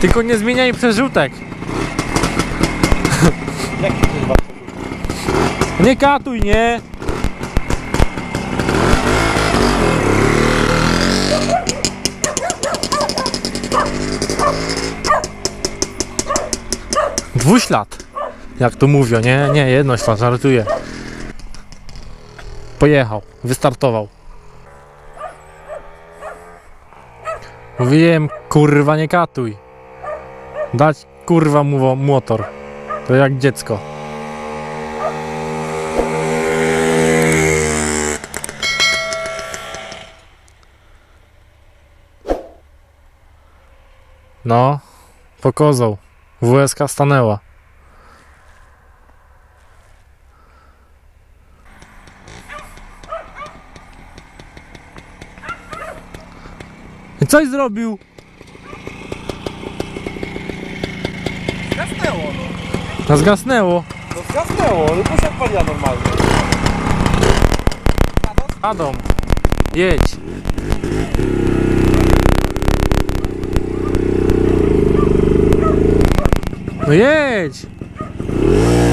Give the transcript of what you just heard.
Tylko nie zmieniaj przerzutek. Jaki kurwa? Nie katuj, nie? Dwuślad. Jak to mówią, nie? Nie, jednoślad, żartuję. Pojechał, wystartował. Mówiłem, kurwa, nie katuj. Dać, kurwa, mu motor. To jak dziecko. No, pokazał. WSK stanęła. I coś zrobił? Zgasnęło, no. No zgasnęło. No zgasnęło, ale to się odpaliła normalnie. Adam, jedź. No jedź.